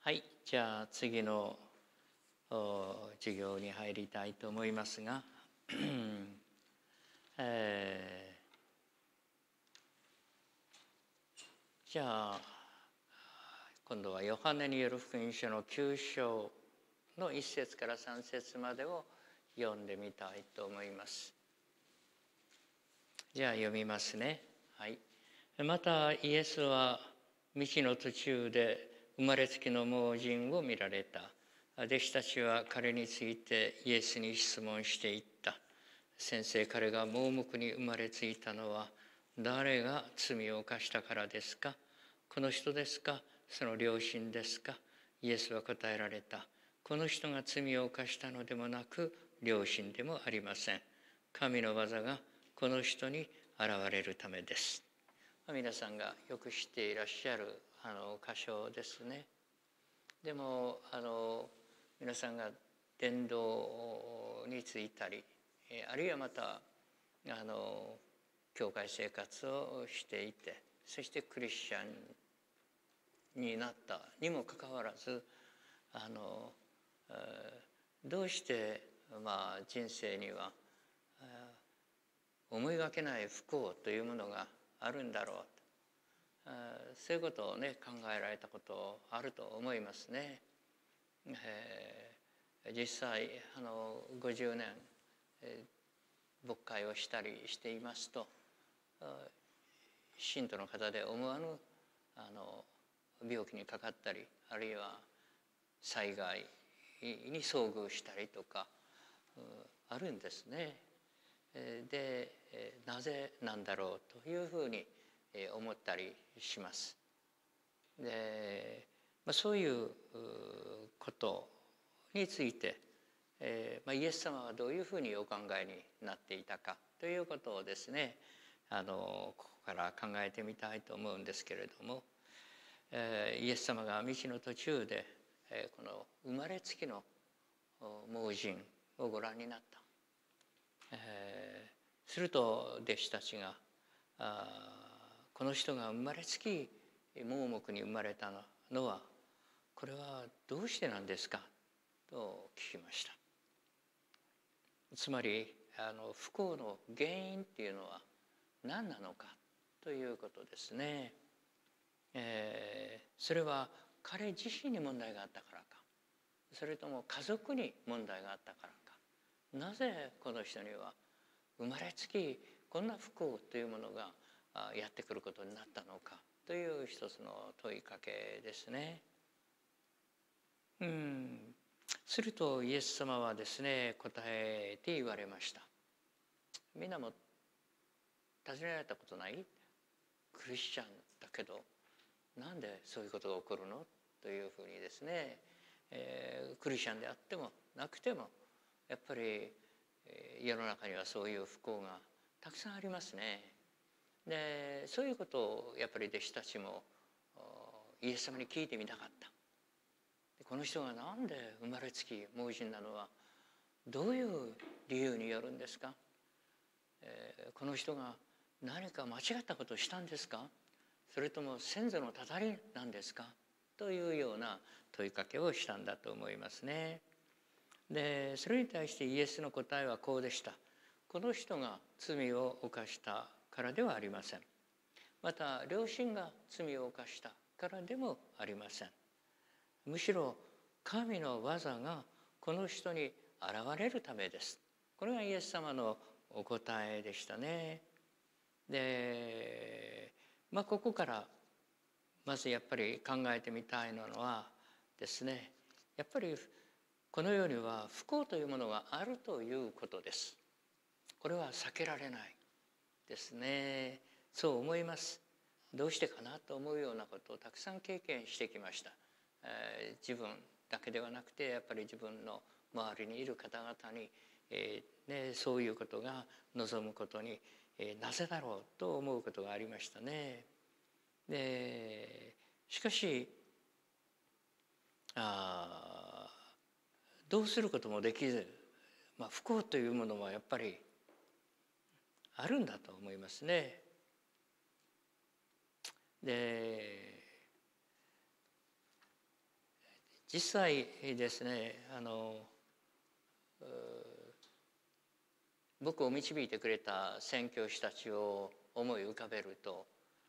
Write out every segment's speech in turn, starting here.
はい、じゃあ次の授業に入りたいと思いますが、じゃあ今度はヨハネによる福音書の9章の1節から3節までを読んでみたいと思います。じゃあ読みますね。はい。またイエスは道の途中で生まれつきの盲人を見られた。弟子たちは彼についてイエスに質問していった。先生、彼が盲目に生まれついたのは誰が罪を犯したからですか？この人ですか？その両親ですか？イエスは答えられた。この人が罪を犯したのでもなく、両親でもありません。神の技がこの人に現れるためです。皆さんがよく知っていらっしゃる箇所ですね。でも皆さんが伝道に就いたり、あるいはまた教会生活をしていて、そしてクリスチャンになったにもかかわらずどうして人生には思いがけない不幸というものがあるんだろうと、そういうことをね考えられたことあると思いますね。実際50年牧会をしたりしていますと、信徒の方で思わぬ病気にかかったり、あるいは災害に遭遇したりとかあるんですね。でなぜなんだろうというふうに思ったりします。で、そういうことについて、イエス様はどういうふうにお考えになっていたかということをですね、ここから考えてみたいと思うんですけれども、イエス様が道の途中でこの生まれつきの盲人をご覧になった。すると弟子たちがこの人が生まれつき盲目に生まれたのはこれはどうしてなんですかと聞きました。つまり不幸の原因っていうのは何なのかということですね。それは彼自身に問題があったからか、それとも家族に問題があったからか、なぜこの人には生まれつきこんな不幸というものがやってくることになったのかという一つの問いかけですね。するとイエス様はですね、答えて言われました。みんなも尋ねられたことない？クリスチャンだけどなんでそういうことが起こるのというふうにですね、クリスチャンであってもなくてもやっぱり世の中にはそういう不幸がたくさんありますね。でそういうことをやっぱり弟子たちもイエス様に聞いてみたかった。この人がなんで生まれつき盲人なのはどういう理由によるんですか？この人が何か間違ったことをしたんですか？それとも先祖のたたりなんですか？というような問いかけをしたんだと思いますね。でそれに対してイエスの答えはこうでした。この人が罪を犯したからではありません。また両親が罪を犯したからでもありません。むしろ神の技がこの人に現れるためです。これがイエス様のお答えでしたね。で、ここからまずやっぱり考えてみたいのはですね、やっぱりこの世には不幸というものがあるということです。これは避けられないですね。そう思います。どうしてかなと思うようなことをたくさん経験してきました。自分だけではなくてやっぱり自分の周りにいる方々に、そういうことが望むことに、なぜだろうと思うことがありましたね。でしかしどうすることもできず、不幸というものはやっぱりあるんだと思いますね。で実際ですね、僕を導いてくれた宣教師たちを思い浮かべると、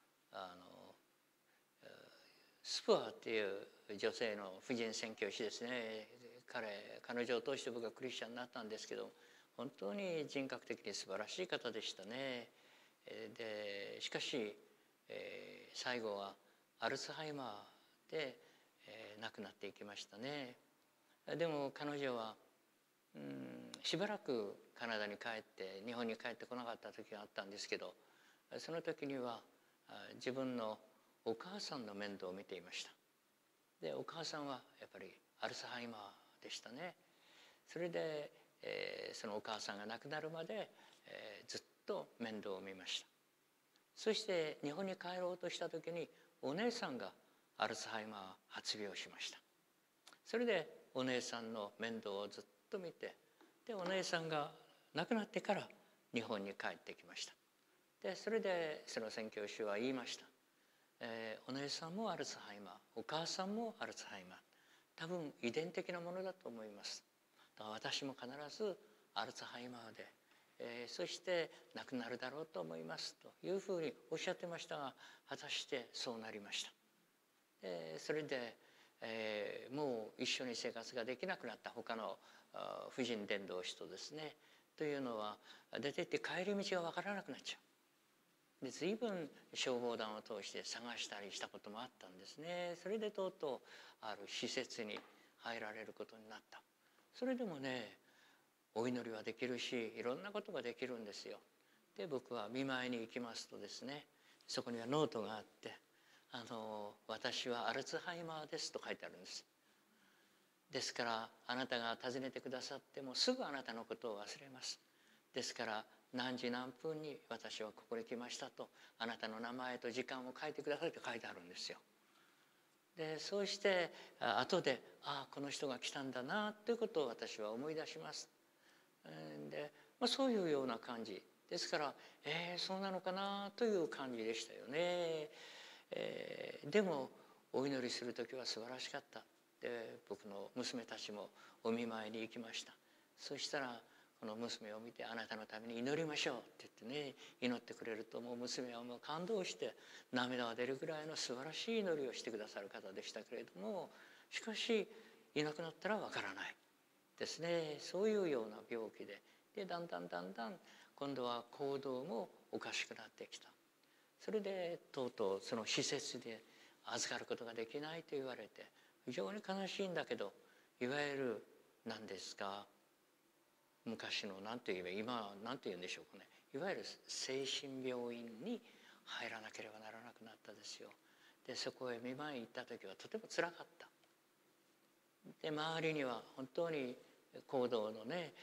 スプアっていう女性の婦人宣教師ですね。彼女を通して僕はクリスチャンになったんですけど、本当に人格的に素晴らしい方でしたね。でしかし、最後はアルツハイマーで、亡くなっていきましたね。でも彼女はしばらくカナダに帰って日本に帰ってこなかった時があったんですけど、その時には自分のお母さんの面倒を見ていました。でお母さんはやっぱりアルツハイマーでしたね。それで、そのお母さんが亡くなるまで、ずっと面倒を見ました。そして日本に帰ろうとした時にお姉さんがアルツハイマー発病しました。それでお姉さんの面倒をずっと見て、でお姉さんが亡くなってから日本に帰ってきました。でそれでその宣教師は言いました。お姉さんもアルツハイマー、お母さんもアルツハイマー、多分遺伝的なものだと思います。だから私も必ずアルツハイマーで、そして亡くなるだろうと思いますというふうにおっしゃってましたが、果たしてそうなりました。それで、もう一緒に生活ができなくなった他の婦人伝道師とですね、というのは出て行って帰り道が分からなくなっちゃう。で随分消防団を通して探したりしたこともあったんですね。それでとうとうある施設に入られることになった。それでもね、お祈りはできるし、いろんなことができるんですよ。で僕は見舞いに行きますとですね、そこにはノートがあって、私はアルツハイマーですと書いてあるんです。ですからあなたが訪ねてくださってもすぐあなたのことを忘れます。ですから何時何分に私はここに来ましたと、あなたの名前と時間を書いてくださいと書いてあるんですよ。でそうして後でこの人が来たんだなということを私は思い出します。で、そういうような感じですから、そうなのかなという感じでしたよね。でもお祈りする時は素晴らしかった。で僕の娘たちもお見舞いに行きました。そしたらこの娘を見て、あなたのために祈りましょうって言ってね、祈ってくれるともう娘はもう感動して涙が出るぐらいの素晴らしい祈りをしてくださる方でしたけれども、しかしいなくなったらわからないですね。そういうような病気で、だんだん今度は行動もおかしくなってきた。それでとうとうその施設で預かることができないと言われて、非常に悲しいんだけど、いわゆる何ですか、昔の何て言えば今何て言うんでしょうかね、いわゆる精神病院に入らなければならなくなったですよ。でそこへ見舞い行った時はとてもつらかった。で周りには本当に行動のね、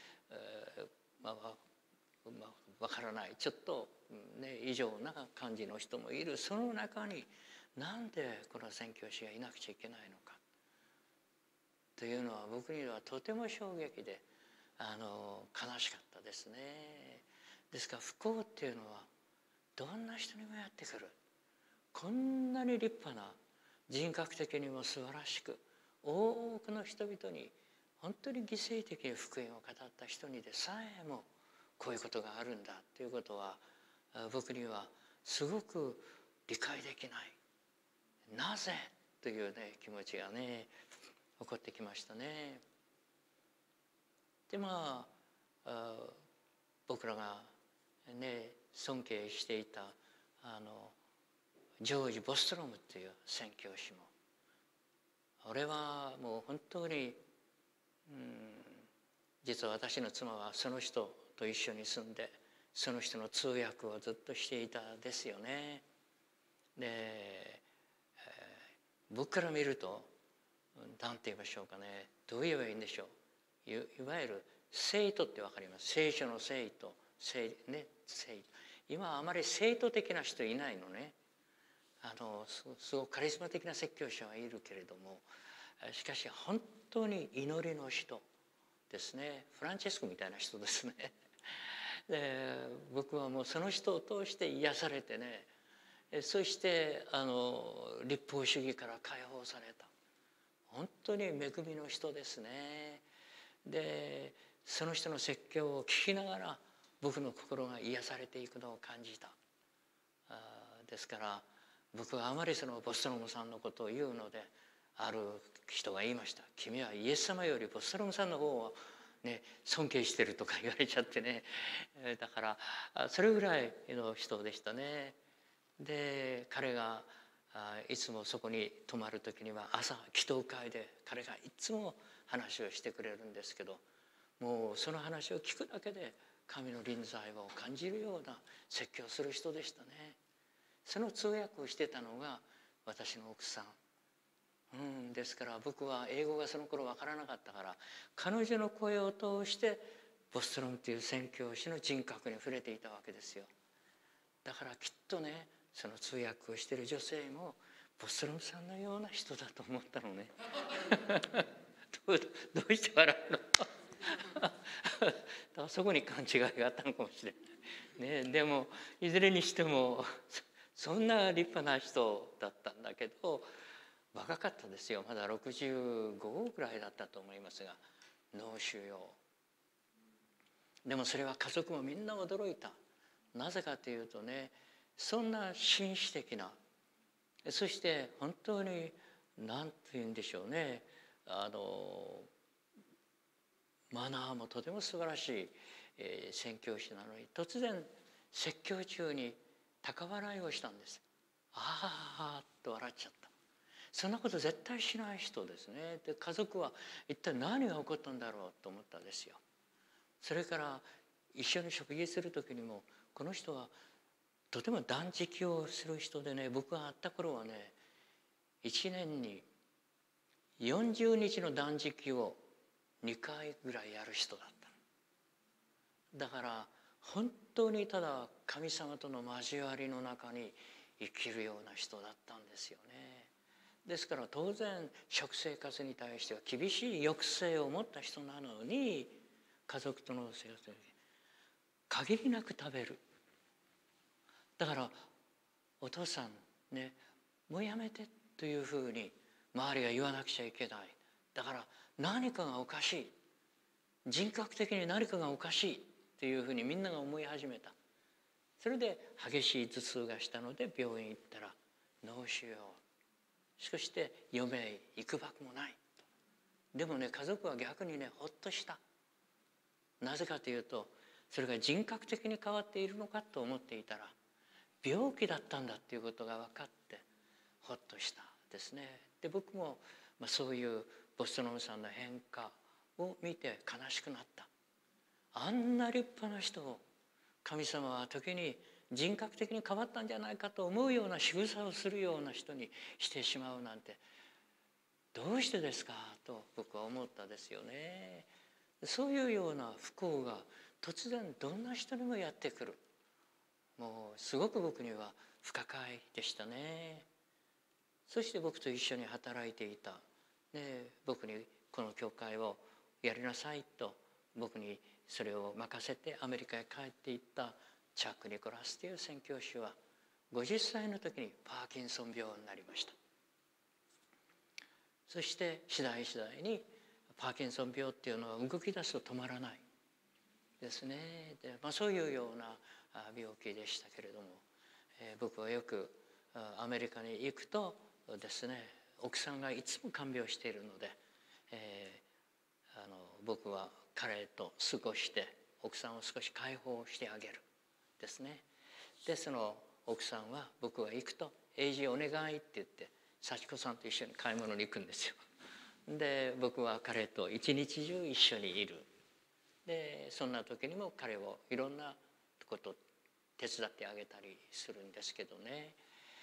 わからない、ちょっとね異常な感じの人もいる。その中になんでこの宣教師がいなくちゃいけないのかというのは、僕にはとても衝撃で悲しかったですね。ですから不幸っていうのはどんな人にもやってくる。こんなに立派な、人格的にも素晴らしく、多くの人々に本当に犠牲的に福音を語った人にでさえもこういうことがあるんだということは、僕にはすごく理解できない。なぜというね気持ちがね起こってきましたね。で僕らがね尊敬していたジョージ・ボストロムという宣教師も、俺はもう本当に実は私の妻はその人と一緒に住んで、その人の通訳をずっとしていたですよね。で、僕から見ると何て言いましょうかね、どう言えばいいんでしょう。いわゆる聖徒って分かります。聖書の聖徒、聖徒。今あまり聖徒的な人いないのね。すごくカリスマ的な説教者はいるけれども、しかし本当に祈りの人ですね。フランチェスコみたいな人ですね。で僕はもうその人を通して癒されてね、そして立法主義から解放された。 本当に恵みの人ですね。でその人の説教を聞きながら僕の心が癒されていくのを感じた。ですから僕はあまりそのボストロムさんのことを言うので、ある人が言いました。君はイエス様よりボストロムさんの方をね尊敬してるとか言われちゃってね。だからそれぐらいの人でしたね。で彼がいつもそこに泊まる時には朝祈祷会で彼がいつも話をしてくれるんですけど、もうその話を聞くだけで神の臨在を感じるような説教する人でしたね。その通訳をしてたのが私の奥さん、ですから僕は英語がその頃分からなかったから、彼女の声を通してボストロムという宣教師の人格に触れていたわけですよ。だからきっとね、その通訳をしている女性もボストロムさんのような人だと思ったのね。どうして笑うの？だからそこに勘違いがあったのかもしれない、ね、でもいずれにしてもそんな立派な人だったんだけど、若かったですよ。まだ65ぐらいだったと思いますが、脳腫瘍。でもそれは家族もみんな驚いた。なぜかというとね、そんな紳士的な、そして本当に何て言うんでしょうね、マナーもとても素晴らしい、宣教師なのに、突然説教中に高笑いをしたんです。あーっと笑っちゃった。そんなこと絶対しない人ですね。で家族は一体何が起こったんだろうと思ったんですよ。それから一緒に食事する時にも、この人はとても断食をする人でね、僕が会った頃はね、1年に40日の断食を2回ぐらいやる人だった。だから本当にただ神様との交わりの中に生きるような人だったんですよね。ですから当然食生活に対しては厳しい抑制を持った人なのに、家族との生活で限りなく食べる。だからお父さんね、もうやめてというふうに周りが言わなくちゃいけない。だから何かがおかしい、人格的に何かがおかしいっていうふうにみんなが思い始めた。それで激しい頭痛がしたので病院行ったら脳腫瘍、そして余命いくばくもない。でもね、家族は逆にねほっとした。なぜかというと、それが人格的に変わっているのかと思っていたら、病気だったんだっていうことが分かってほっとしたですね。で僕も、そういうボストロムさんの変化を見て悲しくなった。あんな立派な人を神様は時に人格的に変わったんじゃないかと思うような仕草をするような人にしてしまうなんてどうしてですかと僕は思ったですよね。そういうような不幸が突然どんな人にもやってくる。もうすごく僕には不可解でしたね。そして僕と一緒に働いていた、僕にこの教会をやりなさいと僕にそれを任せてアメリカへ帰っていったチャック・ニコラスという宣教師は50歳の時にパーキンソン病になりました。そして次第にパーキンソン病っていうのは動き出すと止まらないですね。で、そういうような病気でしたけれども、僕はよくアメリカに行くとですね、奥さんがいつも看病しているので、僕は彼と過ごして奥さんを少し解放してあげるですね。でその奥さんは僕が行くと「英治お願い」って言って幸子さんと一緒に買い物に行くんですよ。で僕は彼と一日中一緒にいる。でそんな時にも彼をいろんなこと手伝ってあげたりするんですけどね、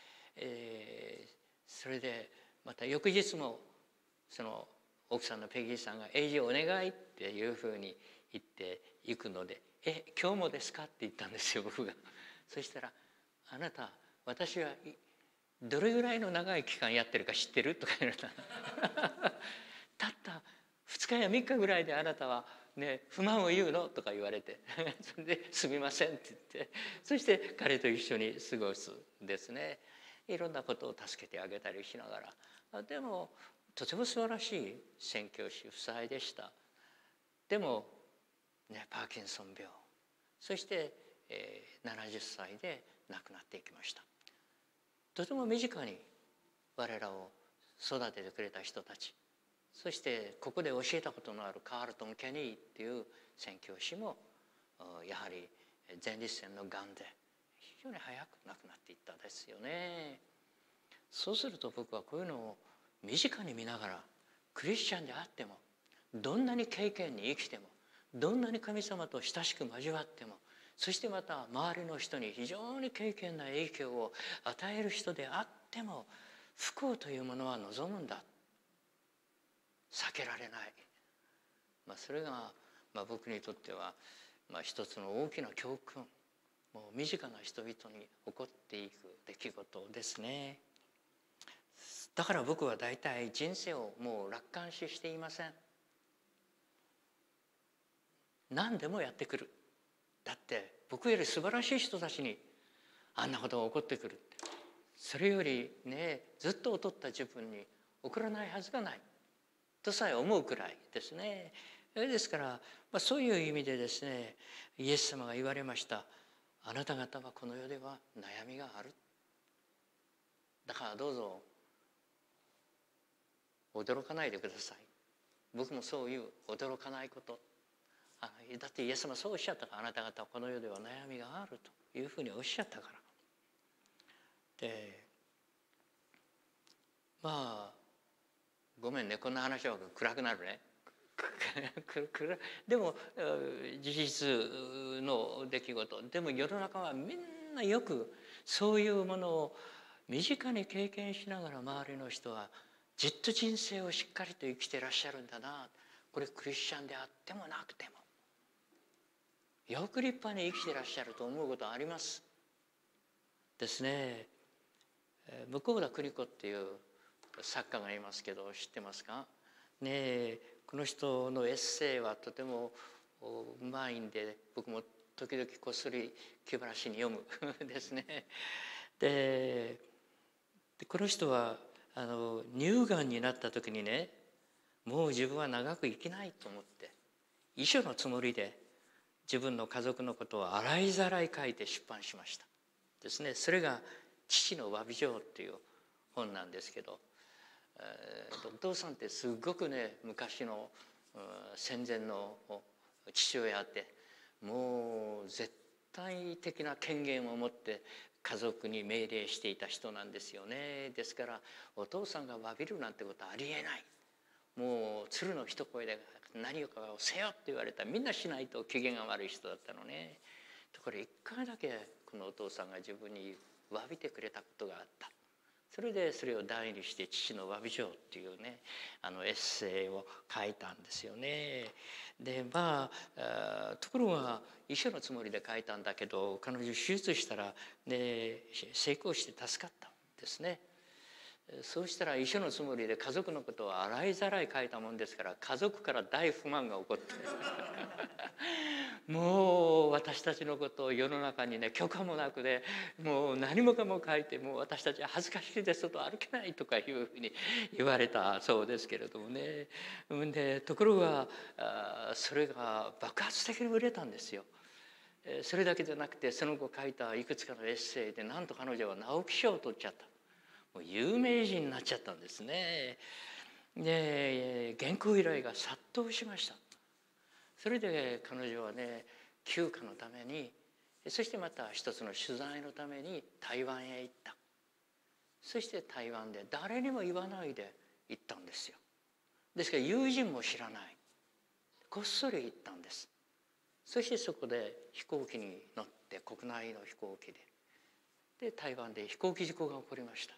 それでまた翌日もその奥さんのペギーさんが「英治お願い」っていうふうに言っていくので「今日もですか?」って言ったんですよ僕が。そしたら「あなた私はどれぐらいの長い期間やってるか知ってる?」とか言われた。たった2日や3日ぐらいであなたはね不満を言うのとか言われてそれで「すみません」って言って、そして彼と一緒に過ごすですね。いろんなことを助けてあげたりしながら、でもとても素晴らしい宣教師夫妻でした。でも、パーキンソン病、そして、70歳で亡くなっていきました。とても身近に我らを育ててくれた人たち、そしてここで教えたことのあるカールトン・ケニーっていう宣教師もやはり前立腺のがんで非常に早く亡くなっていったですよね。そうすると僕はこういうのを身近に見ながら、クリスチャンであっても、どんなに敬虔に生きても、どんなに神様と親しく交わっても、そしてまた周りの人に非常に敬虔な影響を与える人であっても、不幸というものは望むんだ、避けられない。それが、僕にとっては、一つの大きな教訓、もう身近な人々に起こっていく出来事ですね。だから僕は大体人生をもう楽観視していません。何でもやってくる。だって僕より素晴らしい人たちにあんなことが起こってくるって、それよりね、ずっと劣った自分に起こらないはずがないとさえ思うくらいですね。ですから、そういう意味でですね、イエス様が言われました。あなた方はこの世では悩みがある。だからどうぞ驚かないでください。僕もそういう驚かないこと。だってイエス様そうおっしゃったから、あなた方はこの世では悩みがあるというふうにおっしゃったから。で、ごめんね、こんな話は暗くなるね。でも事実の出来事でも、世の中はみんなよくそういうものを身近に経験しながら、周りの人はじっと人生をしっかりと生きてらっしゃるんだな、これクリスチャンであってもなくてもよく立派に生きてらっしゃると思うことはありますですね。向田邦子っていう作家がいますけど、知ってますかね。この人のエッセイはとてもうまいんで、僕も時々こっそり気晴らしに読むですね。でこの人は乳がんになった時にね、もう自分は長く生きないと思って遺書のつもりで自分の家族のことを洗いざらい書いて出版しましたですね。それが「父の詫び状」っていう本なんですけど、お父さんってすごくね、昔の戦前の父親で、もう絶対的な権限を持って家族に命令していた人なんですよね。ですからお父さんが詫びるなんてことはありえない。もう鶴の一声で何かをせよって言われたらみんなしないと機嫌が悪い人だったのね。ところ一回だけこのお父さんが自分に詫びてくれたことがあった。それでそれを題にして「父の詫び状」っていうね、エッセイを書いたんですよね。でところが遺書のつもりで書いたんだけど、彼女手術したら、ね、成功して助かったんですね。そうしたら遺書のつもりで家族のことを洗いざらい書いたもんですから、家族から大不満が起こってもう私たちのことを世の中にね、許可もなくで、もう何もかも書いて、もう私たちは恥ずかしいですと歩けないとかいうふうに言われたそうですけれどもね。でところがそれが爆発的に売れたんですよ。それだけじゃなくて、その後書いたいくつかのエッセイでなんと彼女は直木賞を取っちゃった。もう有名人になっちゃったんですね。で原稿依頼が殺到しました。それで彼女はね、休暇のために、そしてまた一つの取材のために台湾へ行った。そして台湾で誰にも言わないで行ったんですよ。ですから友人も知らない、こっそり行ったんです。そしてそこで飛行機に乗って、国内の飛行機で台湾で飛行機事故が起こりました。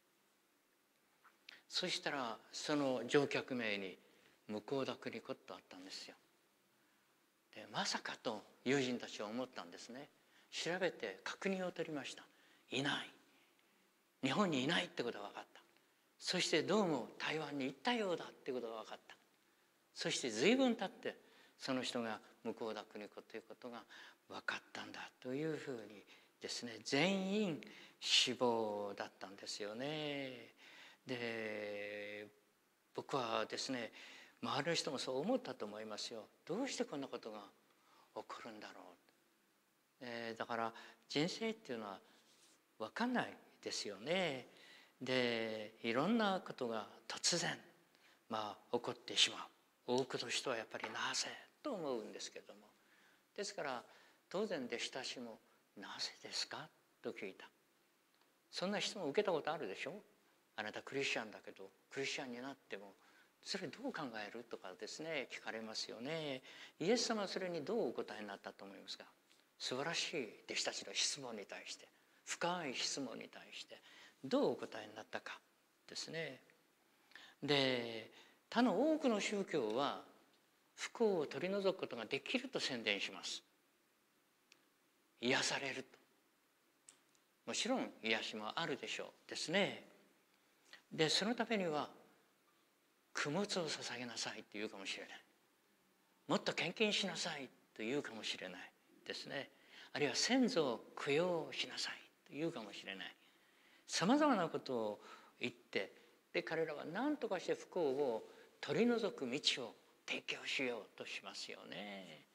そしたらその乗客名に向田邦子とあったんですよ。でまさかと友人たちは思ったんですね。調べて確認を取りました。いない、日本にいないってことが分かった。そしてどうも台湾に行ったようだってことが分かった。そして随分経ってその人が向田邦子ということが分かったんだというふうにですね、全員死亡だったんですよね。で僕はですね、周りの人もそう思ったと思いますよ。どうしてこんなことが起こるんだろう。だから人生っていうのは分かんないですよね。でいろんなことが突然起こってしまう。多くの人はやっぱりなぜと思うんですけれども、ですから当然弟子たちもなぜですかと聞いた。そんな質問を受けたことあるでしょ。あなたクリスチャンだけどクリスチャンになってもそれどう考えるとかですね、聞かれますよね。イエス様はそれにどうお答えになったと思いますか。素晴らしい弟子たちの質問に対して、深い質問に対してどうお答えになったかですね。で他の多くの宗教は不幸を取り除くことができると宣伝します。癒されると。もちろん癒しもあるでしょうですね。でそのためには供物を捧げなさいと言うかもしれない。もっと献金しなさいと言うかもしれないですね。あるいは先祖を供養しなさいと言うかもしれない。さまざまなことを言って、で彼らは何とかして不幸を取り除く道を提供しようとしますよね。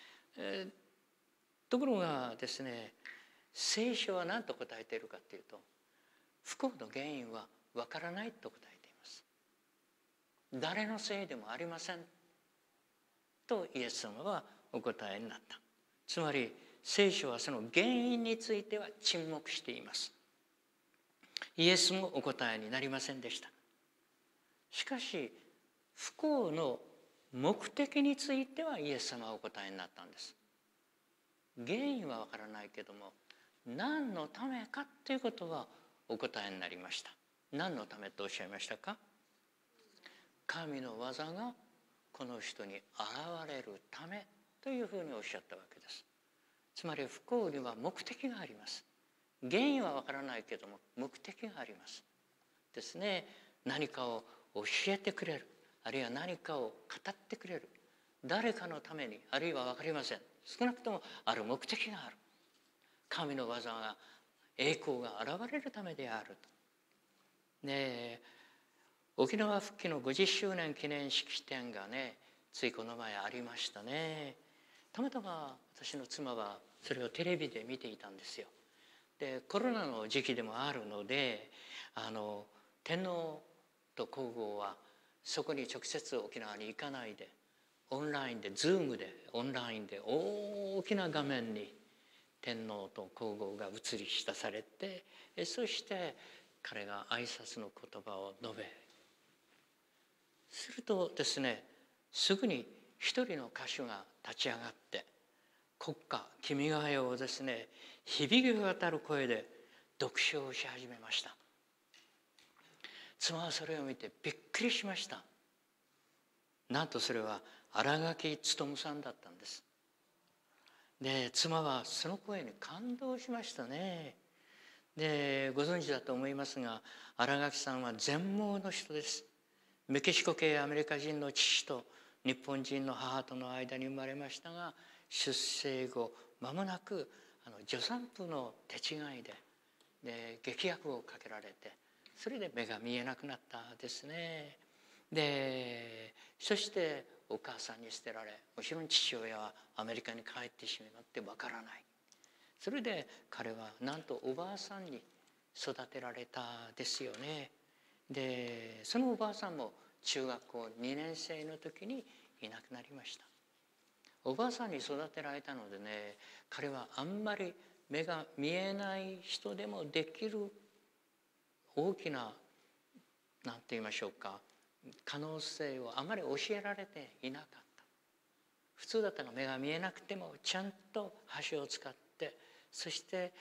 ところがですね、聖書は何と答えているかというと、不幸の原因はわからないと答えています。誰のせいでもありませんとイエス様はお答えになった。つまり聖書はその原因については沈黙しています。イエスもお答えになりませんでした。しかし不幸の目的についてはイエス様はお答えになったんです。原因はわからないけども何のためかということはお答えになりました。何のためとおっしゃいましたか。神の技がこの人に現れるためというふうにおっしゃったわけです。つまり不幸には目的があります。原因はわからないけども目的がありますですね。何かを教えてくれる、あるいは何かを語ってくれる、誰かのために、あるいは分かりません。少なくともある目的がある。神の技が、栄光が現れるためであると。ね、沖縄復帰の50周年記念式典がね、ついこの前ありましたね。たまたま私の妻はそれをテレビで見ていたんですよ。でコロナの時期でもあるので、天皇と皇后はそこに直接沖縄に行かないで、オンラインでズームでオンラインで大きな画面に天皇と皇后が映り出されて、そして彼が挨拶の言葉を述べ、するとですね、すぐに一人の歌手が立ち上がって国歌「君が代」をですね、響き渡る声で読唱をし始めました。妻はそれを見てびっくりしました。なんとそれは新垣勉さんだったんです。で妻はその声に感動しましたね。でご存知だと思いますが、新垣さんは全盲の人です。メキシコ系アメリカ人の父と日本人の母との間に生まれましたが、出生後間もなく助産婦の手違いで劇薬をかけられて、それで目が見えなくなったですね。でそしてお母さんに捨てられ、もちろん父親はアメリカに帰ってしまってわからない。それで彼はなんとおばあさんに育てられたですよね。でそのおばあさんも中学校2年生の時にいなくなりました。おばあさんに育てられたのでね、彼はあんまり目が見えない人でもできる大きな何て言いましょうか、可能性をあまり教えられていなかった。普通だったら目が見えなくてもちゃんと箸を使って、そして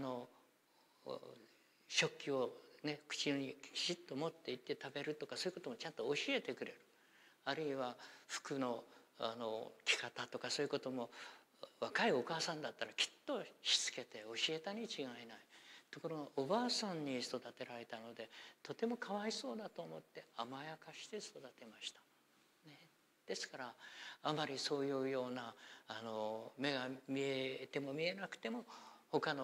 食器をね、口にきちっと持っていって食べるとか、そういうこともちゃんと教えてくれる。あるいは服の着方とかそういうことも若いお母さんだったらきっとしつけて教えたに違いない。ところがおばあさんに育てられたので、とてもかわいそうだと思って甘やかして育てました、ね。ですからあまりそういうような目が見えても見えなくても他の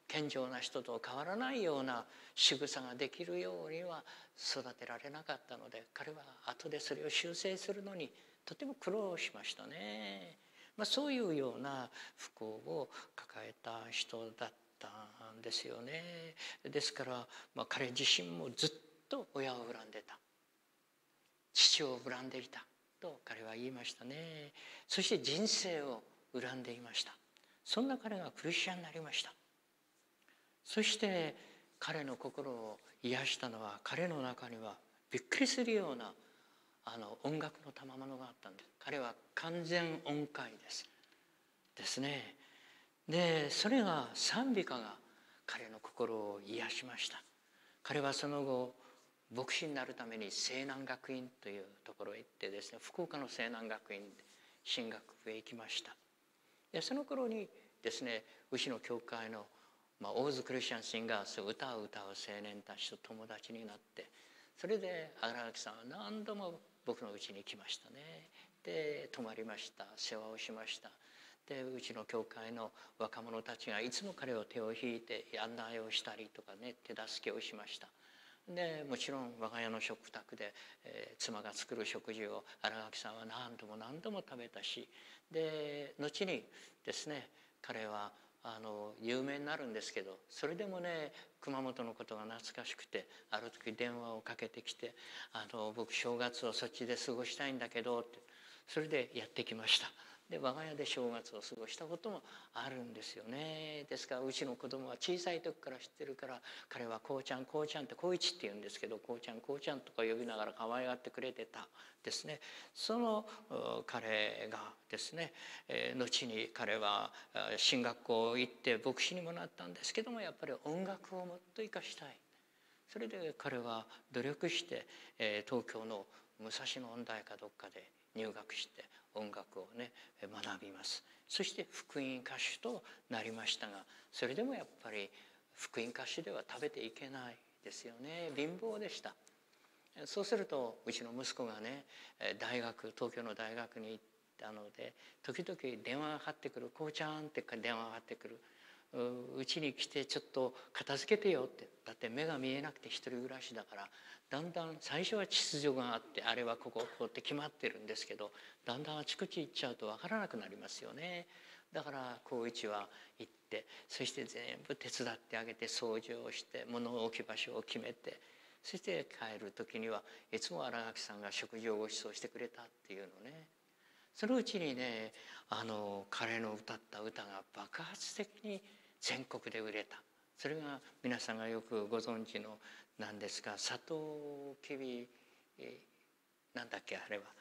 健常な人と変わらないような仕草ができるようには育てられなかったので、彼は後でそれを修正するのにとても苦労しましたね。そういうような不幸を抱えた人だったんですよね。ですから、彼自身もずっと親を恨んでた、父を恨んでいたと彼は言いましたね。そして人生を恨んでいました。そんな彼がクリスチャンになりました。そして彼の心を癒したのは、彼の中にはびっくりするような音楽の賜物があったんです。彼は完全音階ですね。でそれが賛美歌が彼の心を癒しました。彼はその後牧師になるために西南学院というところへ行ってですね、福岡の西南学院で神学部へ行きました。でその頃にですね、うちの教会のオーズクリスチャンシンガース、歌を歌う青年たちと友達になって、それで荒垣さんは何度も僕の家に来ましたね。で泊まりました、世話をしました。でうちの教会の若者たちがいつも彼を手を引いて案内をしたりとかね、手助けをしました。でもちろん我が家の食卓で、妻が作る食事を荒垣さんは何度も何度も食べたし、で後にですね、彼は有名になるんですけど、それでもね熊本のことが懐かしくて、ある時電話をかけてきて「僕正月をそっちで過ごしたいんだけど」って、それでやってきました。で我が家で正月を過ごしたこともあるんですよね。ですからうちの子供は小さい時から知ってるから、彼はこうちゃんこうちゃんってこういちって言うんですけど、こうちゃんこうちゃんとか呼びながら可愛がってくれてたですね。その彼がですね、後に彼は進学校行って牧師にもなったんですけども、やっぱり音楽をもっと生かしたい。それで彼は努力して、東京の武蔵野音大かどっかで入学して音楽をね学びます。そして福音歌手となりましたが、それでもやっぱり福音歌手では食べていけないですよね。貧乏でした。そうするとうちの息子がね東京の大学に行ったので、時々電話がかかってくる。こうちゃんって電話がかかってくる。うちに来てちょっと片付けてよって。だって目が見えなくて一人暮らしだから、だんだん最初は秩序があって、あれはこここうって決まってるんですけど、だんだんあちこち行っちゃうと分からなくなりますよね。だから光一は行って、そして全部手伝ってあげて、掃除をして物置き場所を決めて、そして帰る時にはいつも新垣さんが食事をご馳走してくれたっていうのね。そのうちにね彼の歌った歌が爆発的に全国で売れた。それが皆さんがよくご存知のなんですが、サトウキビ、なんだっけあれは、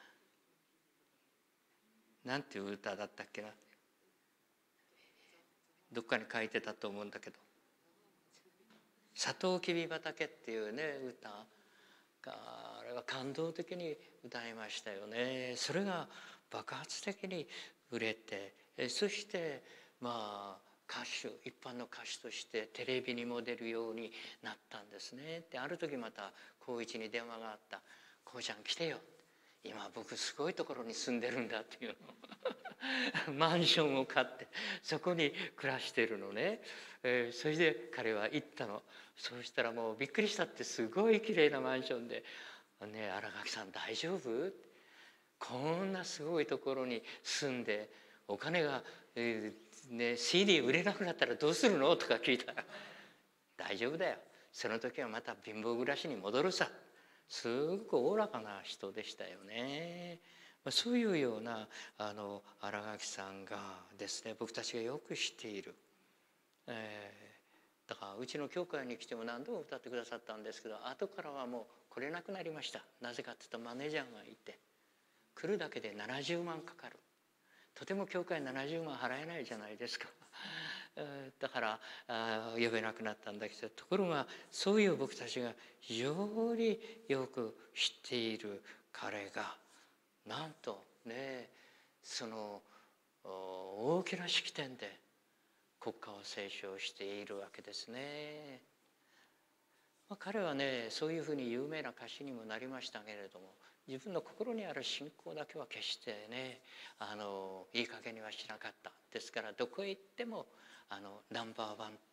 なんていう歌だったっけな、どっかに書いてたと思うんだけど、サトウキビ畑っていうね歌が、あれは感動的に歌いましたよね。それが爆発的に売れて、そして歌手、一般の歌手としてテレビにも出るようになったんですね。である時また光一に電話があった。こうちゃん来てよ、今僕すごいところに住んでるんだっていうのマンションを買ってそこに暮らしてるのね。それで彼は行ったの。そうしたらもうびっくりしたって、すごい綺麗なマンションで「ねえ新垣さん大丈夫？こんなすごいところに住んでお金が、CD 売れなくなったらどうするの?」とか聞いたら「大丈夫だよ、その時はまた貧乏暮らしに戻るさ」。すごくおおらかな人でしたよね。そういうような新垣さんがですね、僕たちがよく知っている、だからうちの教会に来ても何度も歌ってくださったんですけど、後からはもう来れなくなりました。なぜかっていうとマネージャーがいて、来るだけで70万かかる。とても教会70万払えないじゃないですか。だから呼べなくなったんだけど、ところがそういう僕たちが非常によく知っている彼がなんとね、その大きな式典で国歌を斉唱しているわけですね。彼はねそういうふうに有名な歌手にもなりましたけれども、自分の心にある信仰だけは決してねいい加減にはしなかった。ですからどこへ行ってもナンバーワン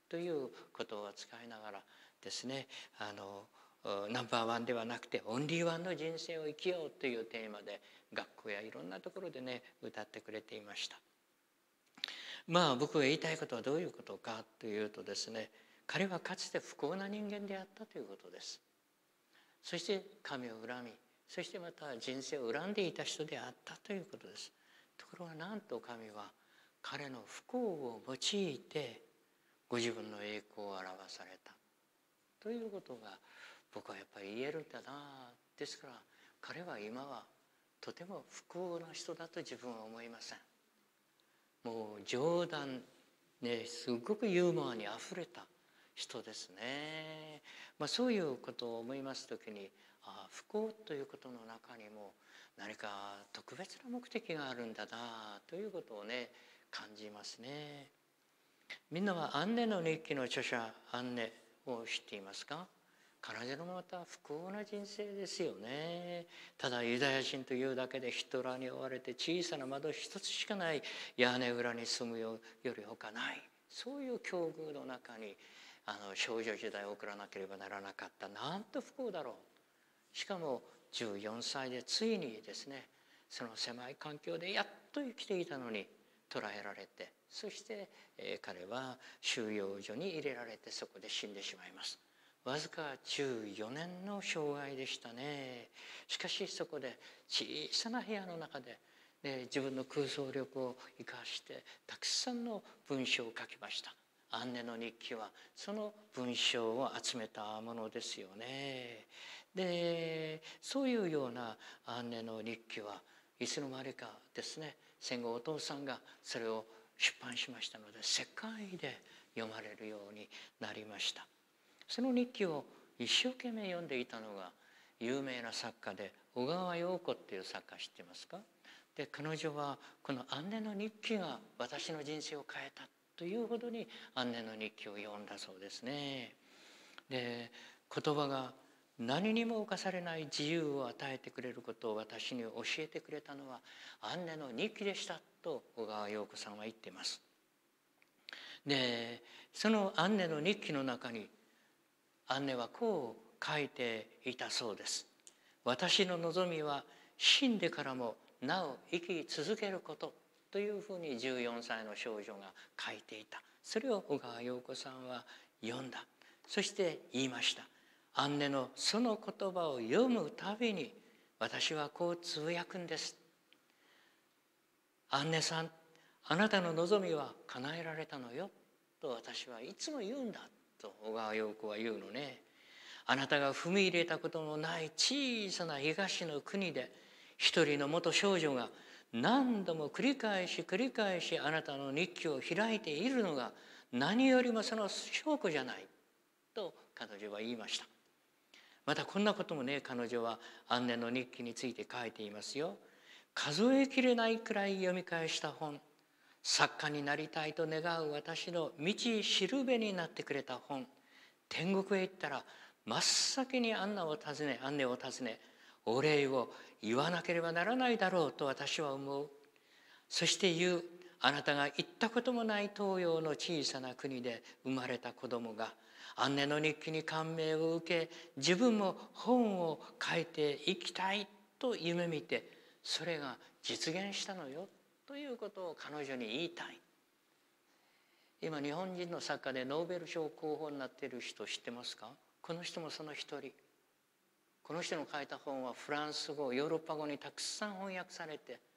ということを使いながらですね、ナンバーワンではなくてオンリーワンの人生を生きようというテーマで学校やいろんなところでね歌ってくれていました。僕が言いたいことはどういうことかというとですね、彼はかつて不幸な人間であったということです。そして神を恨み、そしてまた人生を恨んでいた人であったということです。ところがなんと神は彼の不幸を用いてご自分の栄光を表されたということが僕はやっぱり言えるんだな。ですから彼は今はとても不幸な人だと自分は思いません。もう冗談ね、すごくユーモアにあふれた人ですね。そういうことを思いますときに、不幸ということの中にも何か特別な目的があるんだなということをね感じますね。みんなはアンネの日記の著者アンネを知っていますか？彼女のまた不幸な人生ですよね。ただユダヤ人というだけでヒトラーに追われて小さな窓一つしかない屋根裏に住むより他ない、そういう境遇の中に少女時代を送らなければならなかった。なんと不幸だろう。しかも14歳でついにですね、その狭い環境でやっと生きていたのに捕らえられて、そして、彼は収容所に入れられてそこで死んでしまいます。わずか14年の生涯でしたね。しかしそこで小さな部屋の中で、自分の空想力を生かしてたくさんの文章を書きました。アンネの日記はその文章を集めたものですよね。でそういうようなアンネの日記はいつの間にかですね、戦後お父さんがそれを出版しましたので世界で読まれるようになりました。その日記を一生懸命読んでいたのが有名な作家で小川洋子っていう作家知ってますか？で彼女はこのアンネの日記が私の人生を変えたというほどにアンネの日記を読んだそうですね。で言葉が何にも侵されない自由を与えてくれることを私に教えてくれたのはアンネの日記でしたと小川洋子さんは言っています。でそのアンネの日記の中にアンネはこう書いていたそうです。私の望みは死んでからもなお生き続けることというふうに14歳の少女が書いていた。それを小川洋子さんは読んだ。そして言いました。アンネのその言葉を読むたびに私はこうつぶやくんです。アンネさん、あなたの望みは叶えられたのよと私はいつも言うんだと小川洋子は言うのね。あなたが踏み入れたことのない小さな東の国で一人の元少女が何度も繰り返しあなたの日記を開いているのが何よりもその証拠じゃないと彼女は言いました。またこんなこともね、彼女はアンネの日記について書いていますよ。数えきれないくらい読み返した本、作家になりたいと願う私の道しるべになってくれた本、天国へ行ったら真っ先にアンネを訪ねお礼を言わなければならないだろうと私は思う。そして言う、あなたが行ったこともない東洋の小さな国で生まれた子供がアンネの日記に感銘を受け、自分も本を書いていきたいと夢見て、それが実現したのよということを彼女に言いたい。今日本人の作家でノーベル賞候補になっている人知ってますか？この人もその一人。この人の書いた本はフランス語、ヨーロッパ語にたくさん翻訳されて、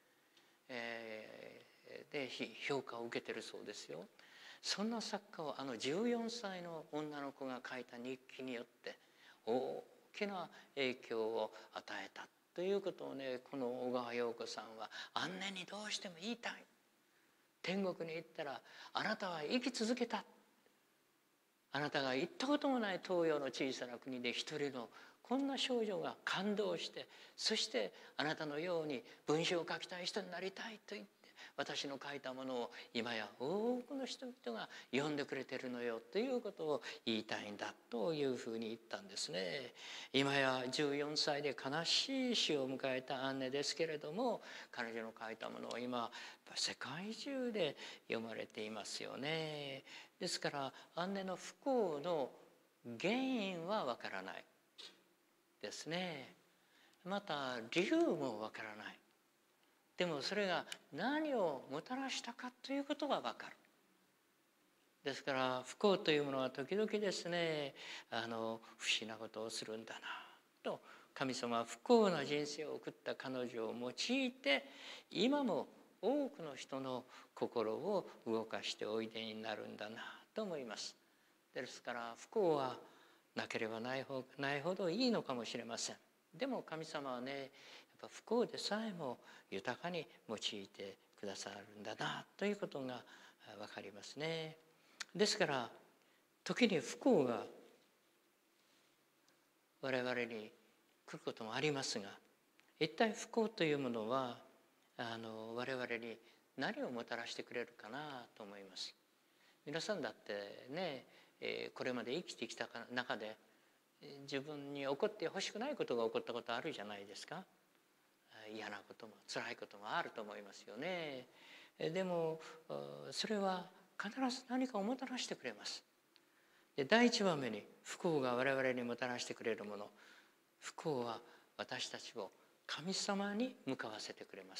で評価を受けてるそうですよ。そんな作家を14歳の女の子が書いた日記によって大きな影響を与えたということをね、この小川洋子さんはアンネにどうしても言いたい。天国に行ったらあなたは生き続けた。あなたが行ったこともない東洋の小さな国で一人のこんな少女が感動して、そしてあなたのように文章を書きたい人になりたいと言って私の書いたものを今や多くの人々が読んでくれてるのよということを言いたいんだというふうに言ったんですね。今や14歳で悲しい死を迎えたアンネですけれども、彼女の書いたものは今世界中で読まれていますよね。ですからアンネの不幸の原因はわからないですね。また理由もわからない。でもそれが何をもたらしたかということはわかる。ですから不幸というものは時々ですね、不思議なことをするんだなと、神様は不幸な人生を送った彼女を用いて今も多くの人の心を動かしておいでになるんだなと思います。ですから不幸はなければないほどいいのかもしれません。でも神様はね、やっぱ不幸でさえも豊かに用いてくださるんだなということが分かりますね。ですから時に不幸が我々に来ることもありますが、一体不幸というものは我々に何をもたらしてくれるかなと思います。皆さんだってね、これまで生きてきた中で自分に起こってほしくないことが起こったことあるじゃないですか。嫌なことも辛いこともあると思いますよね。でもそれは必ず何かをもたらしてくれます。で、第一番目に不幸が我々にもたらしてくれるもの、不幸は私たちを神様に向かわせてくれます。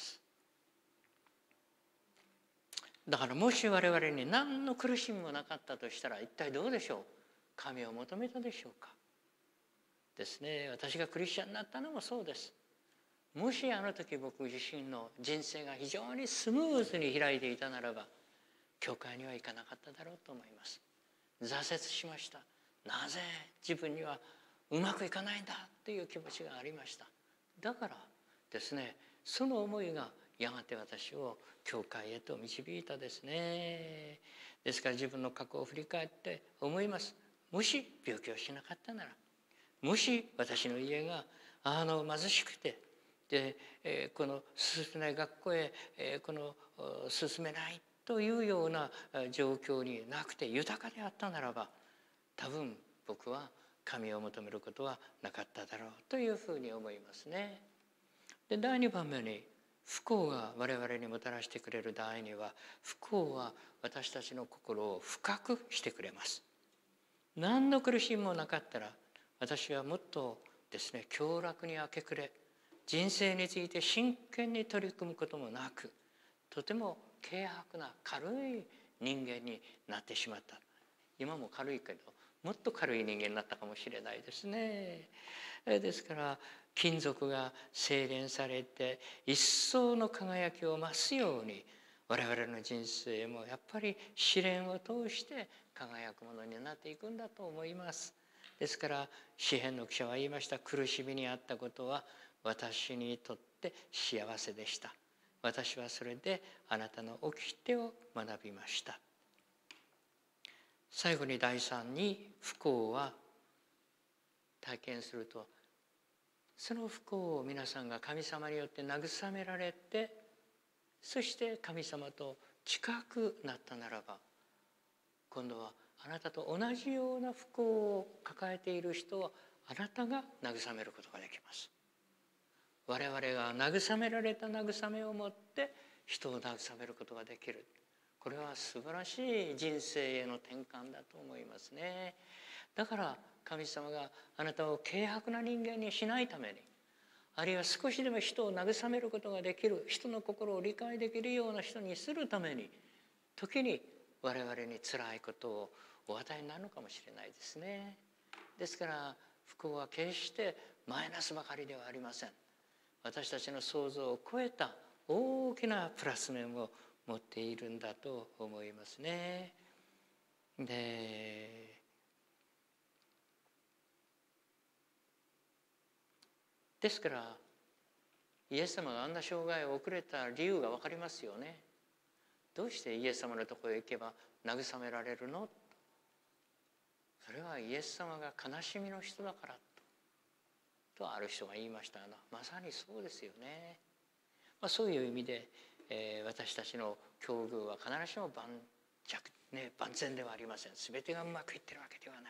だからもし我々に何の苦しみもなかったとしたら一体どうでしょう。神を求めたでしょうかですね。私がクリスチャンになったのもそうです。もしあの時僕自身の人生が非常にスムーズに開いていたならば教会には行かなかっただろうと思います。挫折しました。なぜ自分にはうまくいかないんだという気持ちがありました。だからですね、その思いがやがて私を教会へと導いたですね。ですから自分の過去を振り返って思います。もし病気をしなかったなら、もし私の家が貧しくてで、この進めない学校へ、進めないというような状況になくて豊かであったならば、多分僕は神を求めることはなかっただろうというふうに思いますね。で、第2番目に不幸が我々にもたらしてくれる第2は、不幸は私たちの心を深くしてくれます。何の苦しみもなかったら私はもっとですね、享楽に明け暮れ、人生について真剣に取り組むこともなく、とても軽薄な軽い人間になってしまった。今も軽いけどもっと軽い人間になったかもしれないですね。ですから金属が精錬されて一層の輝きを増すように、我々の人生もやっぱり試練を通して輝くものになっていくんだと思います。ですから詩編の記者は言いました。苦しみにあったことは私にとって幸せでした。私はそれであなたの掟を学びました。最後に第3に、不幸は体験するとその不幸を皆さんが神様によって慰められて、そして神様と近くなったならば、今度はあなたと同じような不幸を抱えている人をあなたが慰めることができます。我々が慰められた慰めを持って人を慰めることができる。これは素晴らしい人生への転換だと思いますね。だから神様があなたを軽薄な人間にしないために、あるいは少しでも人を慰めることができる、人の心を理解できるような人にするために、時に我々に辛いことをお与えになるのかもしれないですね。ですから不幸は決してマイナスばかりではありません。私たちの想像を超えた大きなプラス面を持っているんだと思いますね。ですからイエス様があんな生涯を送れた理由が分かりますよね。どうしてイエス様のところへ行けば慰められるの？それはイエス様が悲しみの人だからとある人が言いましたが、まさにそうですよね。そういう意味で私たちの境遇は必ずしも万全ではありません。全てがうまくいってるわけではない、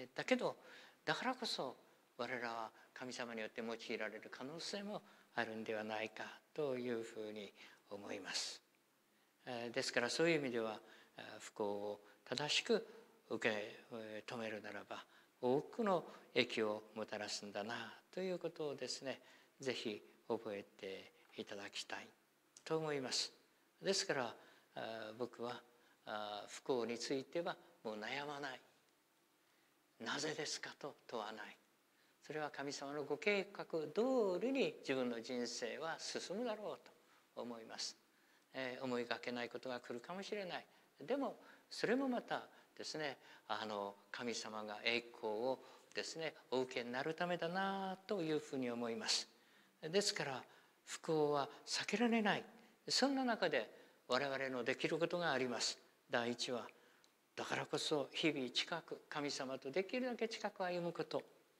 だけどだからこそ我らは神様によって用いられる可能性もあるんではないかというふうに思います。ですからそういう意味では不幸を正しく受け止めるならば多くの益をもたらすんだなということをですね、ぜひ覚えていただきたいと思います。ですから僕は不幸についてはもう悩まない。なぜですかと問わない。それは神様のご計画通りに自分の人生は進むだろうと思います。思いがけないことが来るかもしれない。でもそれもまたですね、神様が栄光をですねお受けになるためだなというふうに思います。ですから不幸は避けられない。そんな中で我々のできることがあります。第一はだからこそ日々近く神様とできるだけ近く歩むこと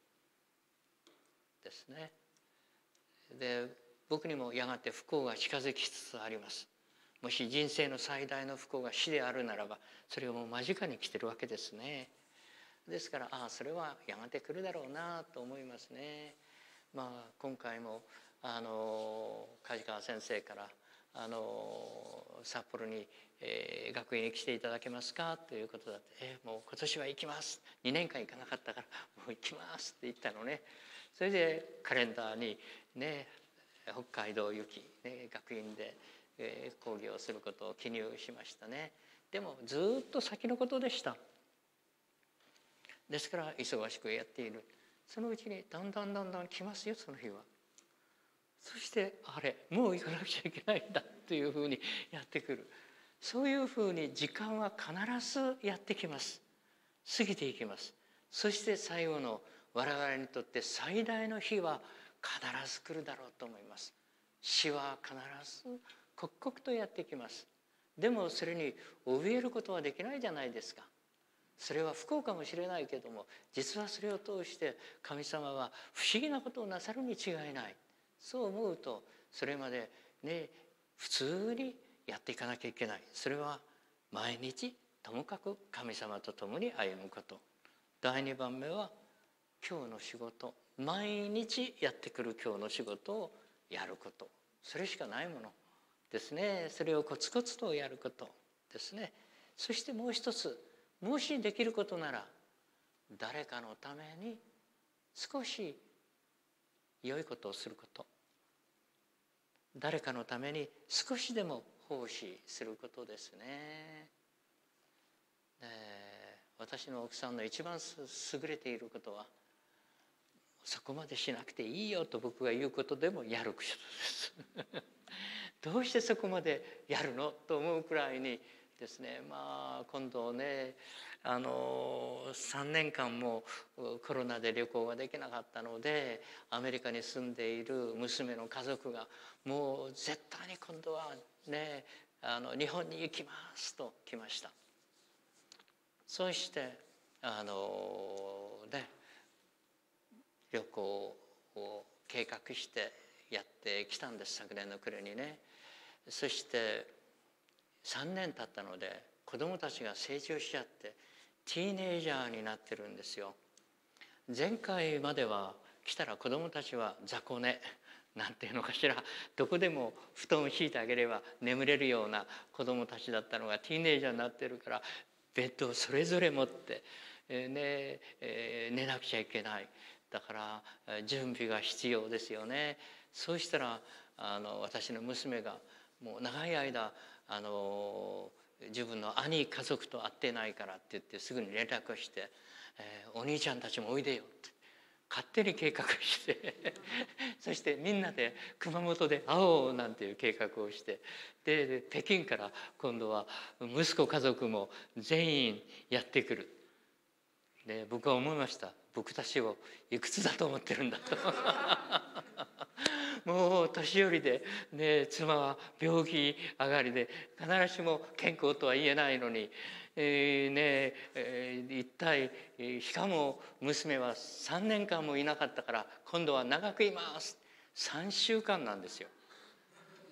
ですね。で、僕にもやがて不幸が近づきつつあります。もし人生の最大の不幸が死であるならばそれをもう間近に来てるわけですね。ですからそれはやがて来るだろうなと思いますね。今回も梶川先生から札幌に、学園に来ていただけますかということだって、もう今年は行きます、2年間行かなかったからもう行きますって言ったのね。それでカレンダーにね北海道行き、学院で、講義をすることを記入しましたね。でもずっと先のことでした。ですから忙しくやっている。そのうちにだんだん来ますよ、その日は。そしてもう行かなくちゃいけないんだというふうにやってくる。そういうふうに時間は必ずやってきます。過ぎていきます。そして最後の我々にとって最大の日は必ず来るだろうと思います。死は必ず刻々とやってきます。でもそれに怯えることはできないじゃないですか。それは不幸かもしれないけども、実はそれを通して神様は不思議なことをなさるに違いない。そう思うとそれまでね普通にやっていかなきゃいけない。それは毎日ともかく神様と共に歩むこと。第2番目は今日の仕事、毎日やってくる今日の仕事をやること。それしかないものですね。それをコツコツとやることですね。そしてもう一つ、もしできることなら誰かのために少し良いことをすること、誰かのために少しでも奉仕することですね。私の奥さんの一番優れていることは、そこまでしなくていいよと僕が言うことでもやることですどうしてそこまでやるのと思うくらいにですね、今度ね3年間もコロナで旅行ができなかったので、アメリカに住んでいる娘の家族がもう絶対に今度はね日本に行きますと来ました。そして旅行を計画してやってきたんです、昨年の暮れにね。そして3年経ったので子どもたちが成長しちゃってティーネイジャーになってるんですよ。前回までは来たら子どもたちは雑魚寝なんていうのかしら、どこでも布団を敷いてあげれば眠れるような子どもたちだったのがティーネイジャーになってるからベッドをそれぞれ持って、寝なくちゃいけない。だから準備が必要ですよね。そうしたら私の娘がもう長い間自分の兄家族と会ってないからって言ってすぐに連絡をして「お兄ちゃんたちもおいでよ」って勝手に計画してそしてみんなで熊本で会おうなんていう計画をして、で北京から今度は息子家族も全員やってくる。で僕は思いました。僕たちをいくつだと思ってるんだともう年寄りで、ね、妻は病気上がりで必ずしも健康とは言えないのに、一体しかも娘は3年間もいなかったから今度は長くいます。3週間なんですよ。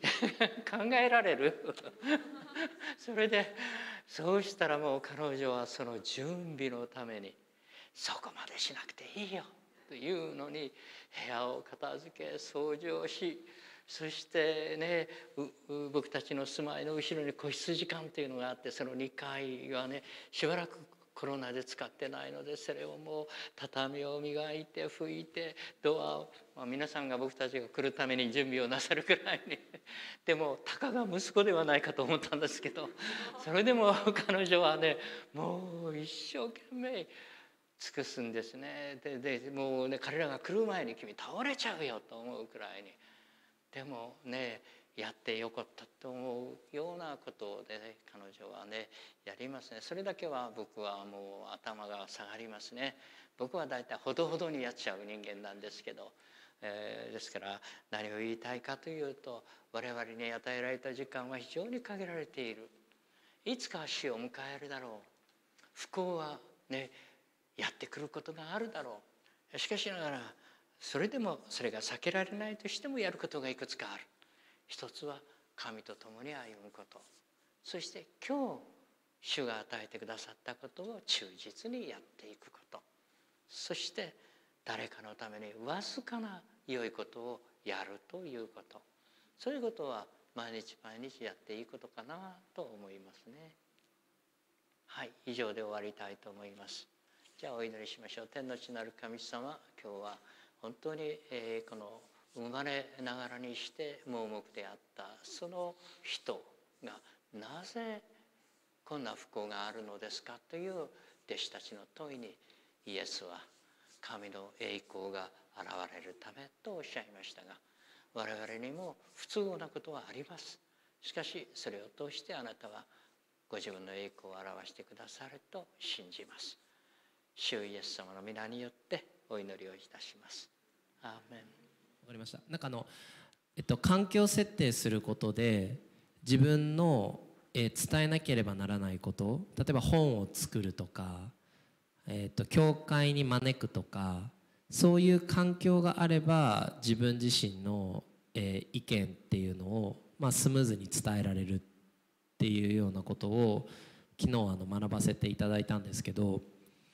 考えられるそれでそうしたらもう彼女はその準備のためにそこまでしなくていいよというのに部屋を片付け掃除をし、そしてね僕たちの住まいの後ろに個室時間というのがあって、その2階はねしばらくコロナで使ってないので、それをもう畳を磨いて拭いてドアを、皆さんが僕たちが来るために準備をなさるくらいにでもたかが息子ではないかと思ったんですけど、それでも彼女はねもう一生懸命尽くすんですね。でもうね彼らが来る前に君倒れちゃうよと思うくらいに、でもねやってよかったと思うようなことで、ね、彼女はねやりますね。それだけは僕はもう頭が下がりますね。僕はだいたいほどほどにやっちゃう人間なんですけど、ですから何を言いたいかというと、我々に与えられた時間は非常に限られている。いつか死を迎えるだろう。不幸はねやってくることがあるだろう。しかしながらそれでもそれが避けられないとしてもやることがいくつかある。一つは神と共に歩むこと、そして今日主が与えてくださったことを忠実にやっていくこと、そして誰かのためにわずかな良いことをやるということ、そういうことは毎日毎日やっていいことかなと思いますね。はい、以上で終わりたいと思います。じゃあお祈りしましょう。天の地なる神様、今日は本当に、この生まれながらにして盲目であったその人がなぜこんな不幸があるのですかという弟子たちの問いに、イエスは神の栄光が現れるためとおっしゃいましたが、我々にも不都合なことはあります。しかしそれを通してあなたはご自分の栄光を表してくださると信じます。主イエス様の皆によってお祈りをいたします。アーメン。 わかりました。なんか環境設定することで自分の、伝えなければならないこと、例えば本を作るとか、教会に招くとか、そういう環境があれば自分自身の、意見っていうのを、スムーズに伝えられるっていうようなことを昨日学ばせていただいたんですけど、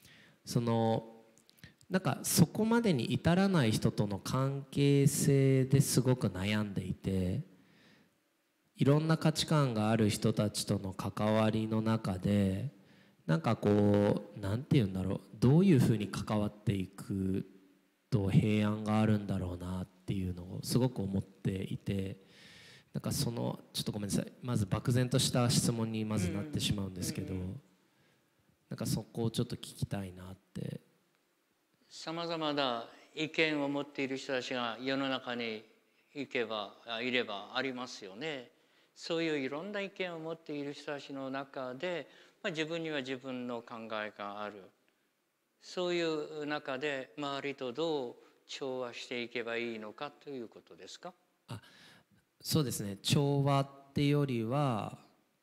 なんかそこまでに至らない人との関係性ですごく悩んでいて、いろんな価値観がある人たちとの関わりの中で、なんかこうなんて言うんだろう、どういうふうに関わっていくと平安があるんだろうなっていうのをすごく思っていて、なんかちょっとごめんなさい、まず漠然とした質問にまずなってしまうんですけど、なんかそこをちょっと聞きたいなって。 さまざまな意見を持っている人たちが世の中にいればありますよね。そういういろんな意見を持っている人たちの中で、自分には自分の考えがある。そういう中で周りとどう調和していけばいいのかということですか？ そうですね、調和ってよりは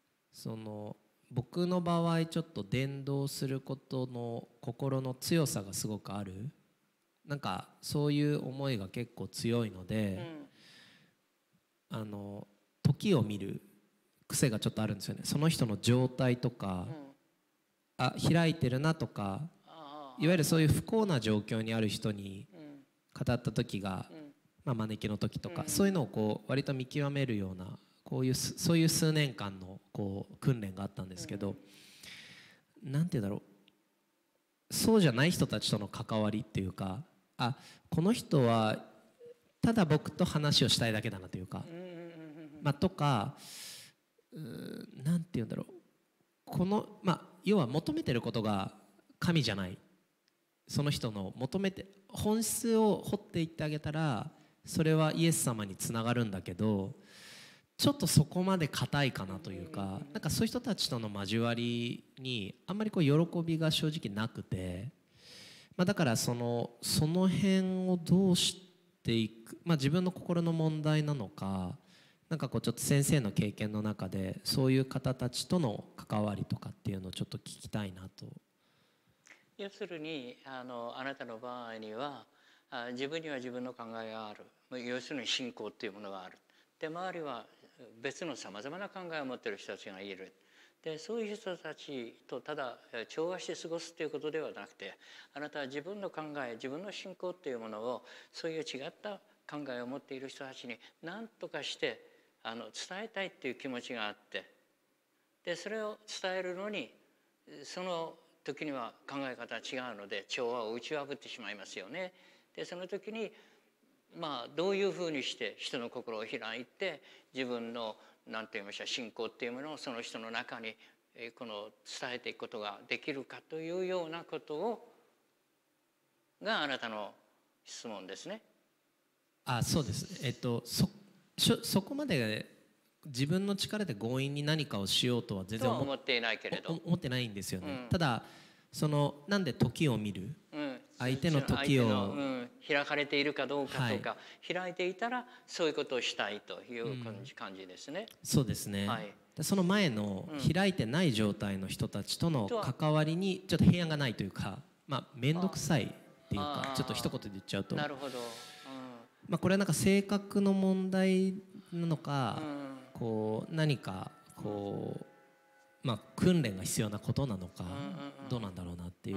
僕の場合ちょっと伝道することの心の強さがすごくある、なんかそういう思いが結構強いので、時を見る癖がちょっとあるんですよね。その人の状態とか、開いてるなとか、いわゆるそういう不幸な状況にある人に語った時が、招きの時とか、そういうのをこう割と見極めるようなそういう数年間のこう訓練があったんですけど、なんて言うんだろう、そうじゃない人たちとの関わりっていうか、この人はただ僕と話をしたいだけだなというか、とか、なんて言うんだろう、要は求めてることが神じゃない、その人の求めて本質を掘っていってあげたらそれはイエス様につながるんだけど、ちょっとそこまで硬いかなというか、なんかそういう人たちとの交わりにあんまりこう喜びが正直なくて、だからその辺をどうしていく、自分の心の問題なのか、なんかこうちょっと先生の経験の中でそういう方たちとの関わりとかっていうのをちょっと聞きたいなと。 要するにあなたの場合には自分には自分の考えがある、要するに信仰っていうものがある。 で周りは別のさまざまな考えを持っている人たちがいる。でそういう人たちとただ調和して過ごすということではなくて、あなたは自分の考え、自分の信仰というものをそういう違った考えを持っている人たちに何とかして伝えたいっていう気持ちがあって、でそれを伝えるのにその時には考え方は違うので調和を打ち破ってしまいますよね。でその時にどういうふうにして人の心を開いて自分の何て言いましょう信仰っていうものをその人の中に伝えていくことができるかというようなことがあなたの質問ですね。 そうです。そこまで自分の力で強引に何かをしようとは全然思っていないけれど、 思ってないんですよね。ただなんで時を見る、相手の時を開かれているかどうかとか、開いていたらそういうことをしたいという感じですね。 そうですね。その前の開いてない状態の人たちとの関わりにちょっと平安がないというか、面倒くさいっていうか、ちょっと一言で言っちゃうと、 なるほど。 これはなんか性格の問題なのか、何か訓練が必要なことなのか、どうなんだろうなっていう。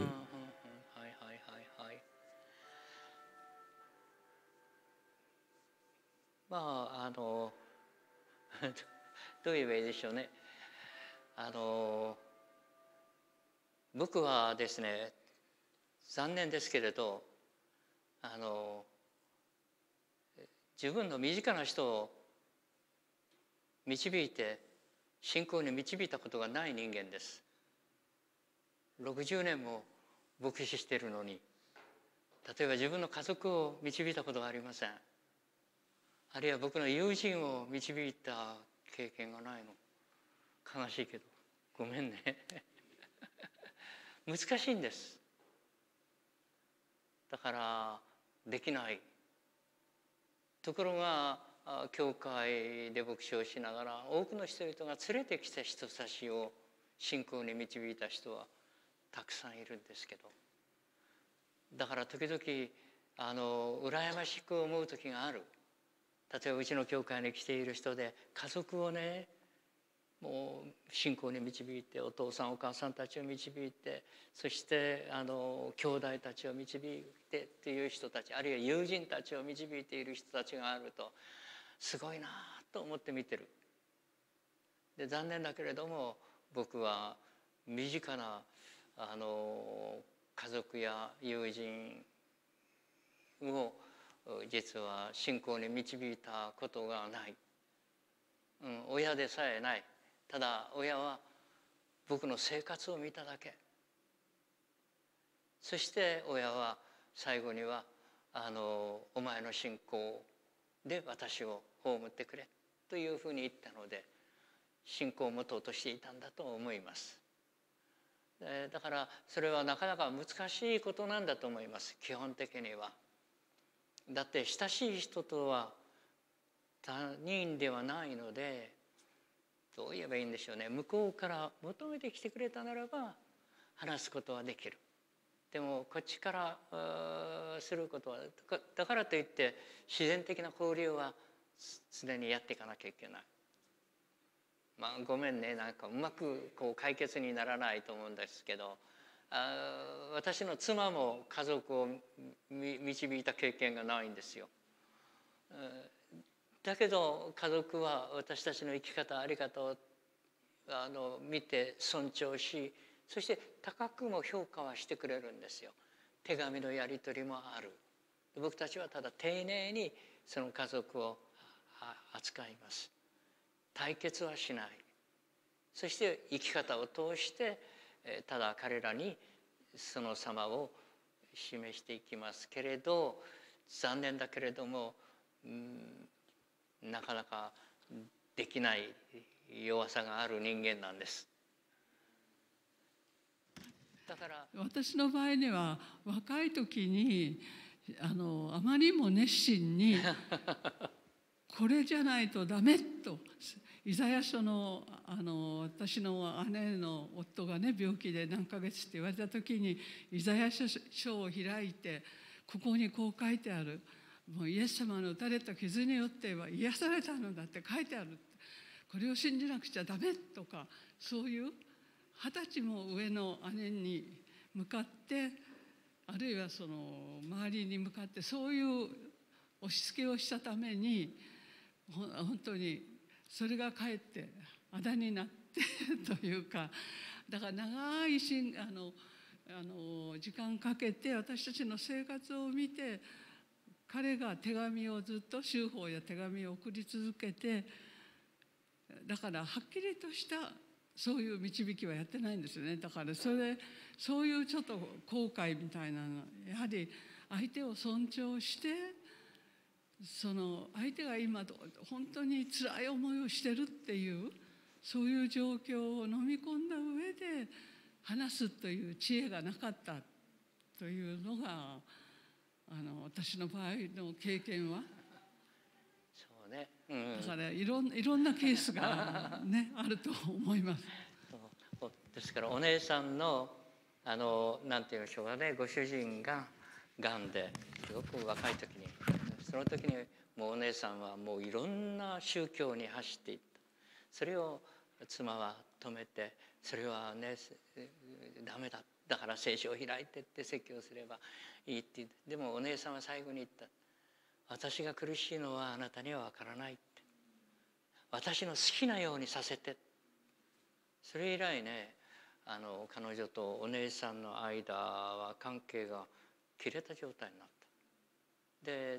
どう言えばいいでしょうね。僕はですね、残念ですけれど自分の身近な人を導いて信仰に導いたことがない人間です。60年も牧師しているのに、例えば自分の家族を導いたことがありません。あるいは僕の友人を導いた経験がないの。悲しいけどごめんね難しいんです。だからできない。ところが教会で牧師をしながら多くの人々が連れてきた人たちを信仰に導いた人はたくさんいるんですけど、だから時々羨ましく思う時がある。例えばうちの教会に来ている人で家族をね、もう信仰に導いてお父さんお母さんたちを導いて、そして兄弟たちを導いてっていう人たち、あるいは友人たちを導いている人たちがあるとすごいなと思って見てる。で残念だけれども僕は身近な家族や友人を実は信仰に導いたことがない。親でさえない。ただ親は僕の生活を見ただけ。そして親は最後にはお前の信仰で私を葬ってくれというふうに言ったので、信仰を持とうとしていたんだと思います。だからそれはなかなか難しいことなんだと思います。基本的には。だって親しい人とは他人ではないので、どう言えばいいんでしょうね。向こうから求めてきてくれたならば話すことはできる。でもこっちからすることは、だからといって自然的な交流は常にやっていかなきゃいけない。ごめんね、なんかうまく解決にならないと思うんですけど、私の妻も家族を導いた経験がないんですよ。だけど家族は私たちの生き方、在り方を見て尊重し、そして高くも評価はしてくれるんですよ。手紙のやり取りもある。僕たちはただ丁寧にその家族を扱います。対決はしない。そして生き方を通してただ彼らにその様を示していきますけれど、残念だけれどもなかなかできない弱さがある人間なんです。だから私の場合には若い時にあまりにも熱心にこれじゃないとダメと、イザヤ書の私の姉の夫がね病気で何ヶ月って言われた時にイザヤ書を開いて、ここにこう書いてある。 もうイエス様の打たれた傷によっては癒されたのだって書いてある。これを信じなくちゃダメとか、そういう20歳も上の姉に向かって、あるいはその周りに向かってそういう押し付けをしたために、本当にそれがかえってあだになってというか、だから長い時間かけて私たちの生活を見て、彼が手紙をずっと州法や手紙を送り続けて、だからはっきりとしたそういう導きはやってないんですよね。だからそういうちょっと後悔みたいなの、やはり相手を尊重して、その相手が今本当に辛い思いをしてるっていうそういう状況を飲み込んだ上で話すという知恵がなかったというのが私の場合の経験は。 そうね、 だからいろんなケースが、ね、あると思います。 ですからお姉さんのなんて言いましょうかね、ご主人ががんですごく若い時に、その時にもうお姉さんはもういろんな宗教に走っていった。それを妻は止めて、それはねダメだ、だから聖書を開いてって説教すればいいって言って、でもお姉さんは最後に言った。私が苦しいのはあなたには分からないって、私の好きなようにさせて。それ以来ね、彼女とお姉さんの間は関係が切れた状態になった。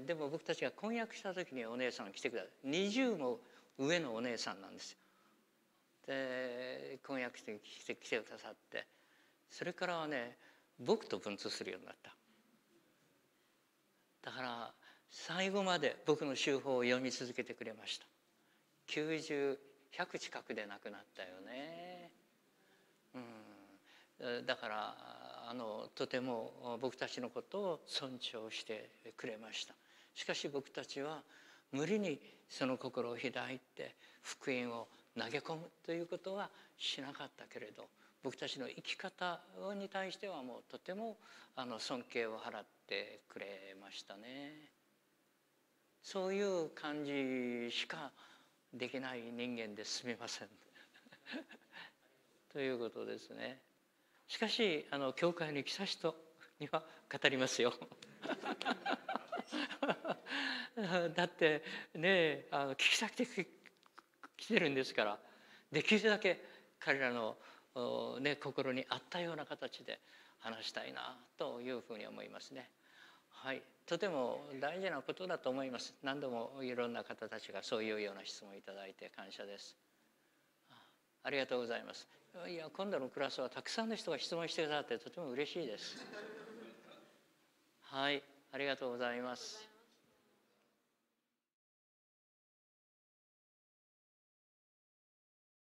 でも僕たちが婚約した時にお姉さんが来てください。20も上のお姉さんなんですよ。で婚約して来てくださって、それからはね僕と文通するようになった。だから最後まで僕の修法を読み続けてくれました。90、100近くで亡くなったよね。だからとても僕たちのことを尊重してくれました。しかし僕たちは無理にその心を開いて福音を投げ込むということはしなかったけれど、僕たちの生き方に対してはもうとても尊敬を払ってくれましたね。そういう感じしかできない人間ですみませんということですね。しかし教会に来た人には語りますよだってね聞きたくて来てるんですから、できるだけ彼らの、心に合ったような形で話したいなというふうに思いますね。はい、とても大事なことだと思います。何度もいろんな方たちがそういうような質問をいただいて感謝です。ありがとうございます。いや、今度のクラスはたくさんの人が質問してくださってとても嬉しいです。はい、ありがとうございます。